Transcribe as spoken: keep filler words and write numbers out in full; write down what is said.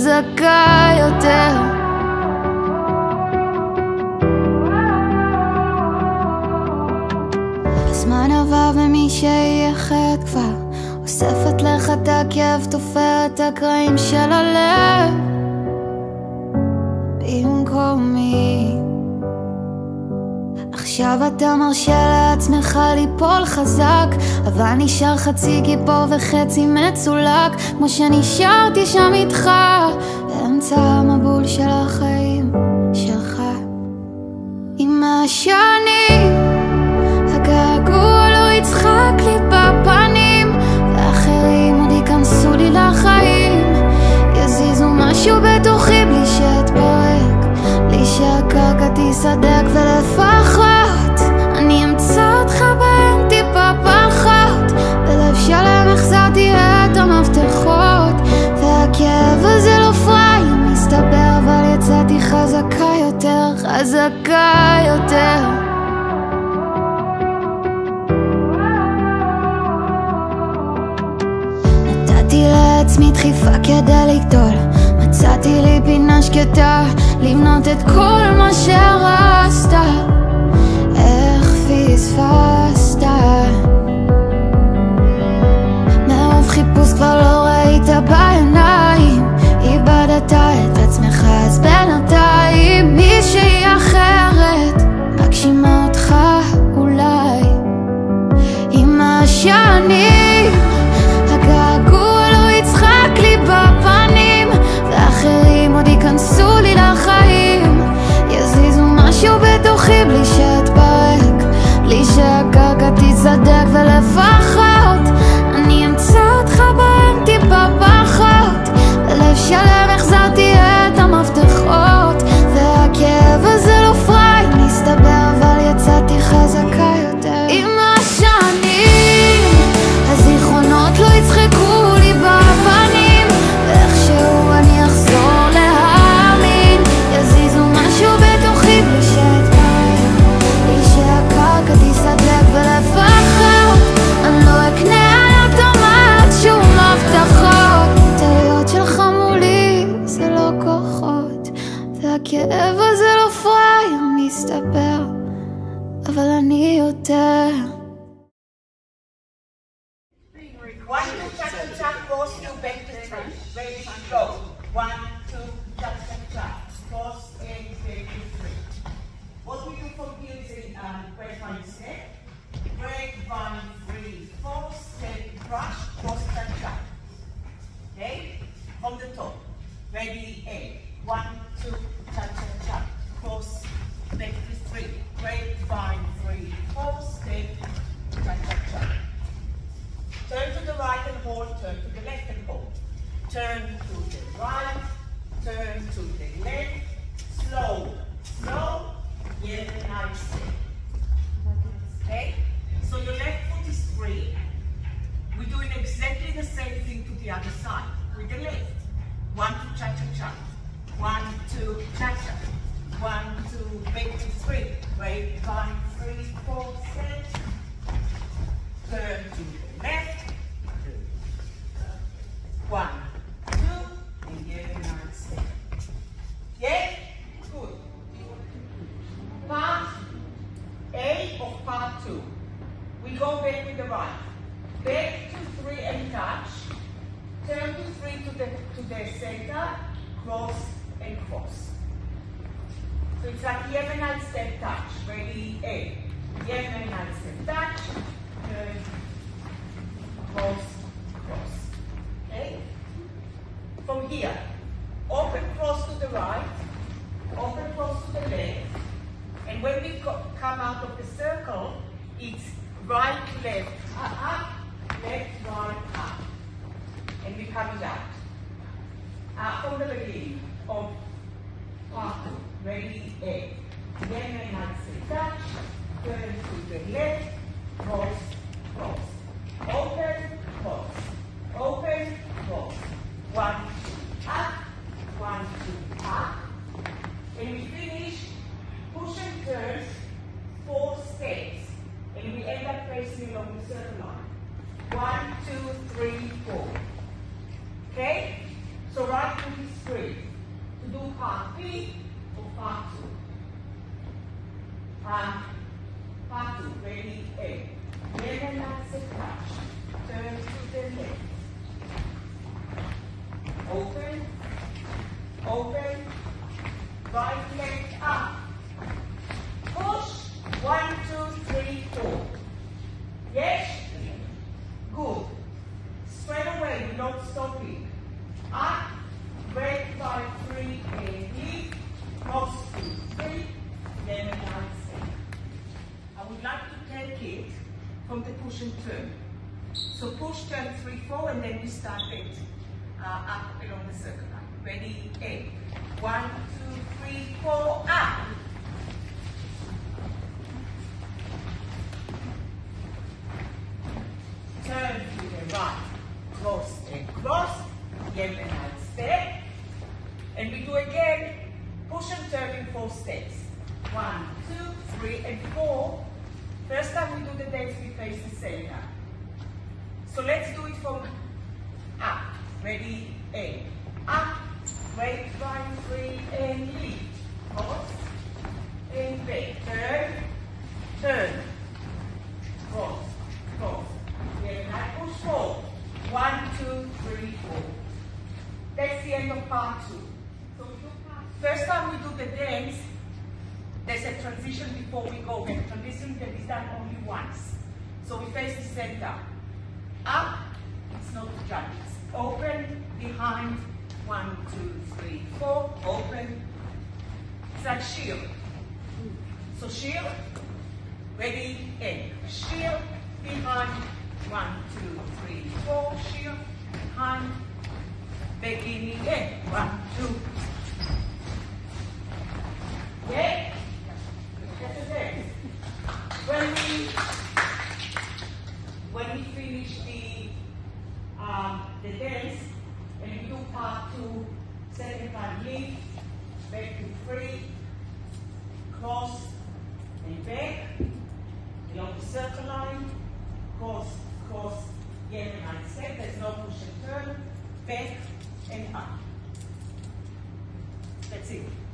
חזקה יותר. הזמן עבר ומי שייחד כבר אוספת לך את הכאב, תופרת את הקרעים של הלב במקומי. עכשיו אתה מרשה לעצמך ליפול חזק, אבל נשאר חצי גיבור וחצי מצולק, כמו שנשארתי שם איתך באמצע המבול של החיים שלך. עם השנים הגעגוע לא יצחק לי בפנים, ואחרים עוד ייכנסו לי לחיים, יזיזו משהו בתוכי בלי שאתפרק, בלי שהקרקע תיסדק, ולפחות אני אמצא אותך בהם טיפה פחת. בלב שלם החזרתי את המפתחות, והכאב הזה לא פראי מסתבר, אבל יצאתי חזקה יותר, חזקה יותר. נתתי לעצמי דחיפה כדי לגדול, מצאתי לי פינה שקטה לבנות את כל מה שהרסת. איך פספסת? מרוב חיפוש כבר לא ראית בעיניים, איבדת את עצמך, אז בינתיים מישהי אחרת מגשימה אותך אולי. עם השנים הגעגוע לא יצחק לי בפנים, ואחרים עוד ייכנסו לי לחיים, יזיזו משהו בתוכי בלי שאתפרק, בלי שהקרקע תיסדק, ולפחות אני אמצא אותך בהם טיפה פחת. בלב שלם החזרתי את המפתחות, והכאב הזה לא פראי מסתבר, אבל יצאתי חזקה יותר. עם השנים הזיכרונות לא יצחקו לי בפנים, ואיכשהו אני אחזור להאמין, יזיזו משהו בתוכי בלי שאתפרק, בלי שהקרקע תיסדק, ולפחות אני לא אקנה על אוטומט שום הבטחות. טעויות שלך מולי זה לא כוחות, והכאב הזה לא פראייר מסתבר, אבל אני יותר. One, two, cha cha cha, cross, you back to three. Very slow. One, two, cha cha cha, cross and back to three. What we do from here is a um, grapevine step. Grapevine, three, four, step, brush, cross, cha cha. Okay? From the top. Ready, A. One, two, cha cha cha, cross, back to three. Grapevine, three, four, step, cha cha cha. Turn to the right and hold, turn to the left and hold. Turn to the right, turn to the left, slow, slow, yeah, nice. Okay? So your left foot is free. We're doing exactly the same thing to the other side, with the left. One, two, cha-cha-cha. One, two, cha-cha. One, two, back to three. Grapevine, three, four, six. Turn to the left. One, two, and give a nice step. Yeah? Good. Part A of part two. We go back with the right. Back to three and touch. Turn to three to the to the center. Cross and cross. So it's like Yemenite step touch. Ready? A. Yemenite step touch. Turn. Cross. Cross. Okay? From here, open cross to the right, open cross to the left, and when we co come out of the circle, it's right, left, up, up, left, right, up, and we come out. Uh, from the beginning of part two, ready, A. Then I might say touch, turn to the left, cross, cross, open, cross, open, cross. One, two, up, one, two, up. And we finish push and turns, four steps. And we end up facing along the circle line. One, two, three, four. Okay? So right foot is free. part B or part two? Um, part two, ready, A. Then that's a touch. Turn to the left. Open, open, right leg up. Push, one, two, three, four. Yes? Good. Straight away, we're not stopping. Up, break by three, and leave. Cross two, three, then a nice step. I would like to take it from the push and turn. So push, turn, three, four, and then we start it uh, up along the circle line. Ready, eight. One, two, three, four, up. Turn to the right, cross and cross, again a nice step. And we do again, push and turn in four steps. One, two, three, and four. First time we do the dance, we face the center. So let's do it from up. Ready, eight. Up, break, one, three, and lead. Cross, and back. Turn, turn. Cross, cross. Then I push four. One, two, three, four. That's the end of part two. So we do part two. First time we do the dance, there's a transition before we go. The transition that is done only once. So we face the center. Up, it's not to jump. It's open, behind. One, two, three, four. Open. It's like shield. So shield, ready, end. Shield, behind. One, two, three, four. Shield, behind. Beginning, end. One, two. Yeah? That's the dance. When we when we finish the um, the dance and we do part two, second time lift, back to three, cross and back, along the circle line, cross, cross, again and I step, there's no push and turn, back and up. That's it.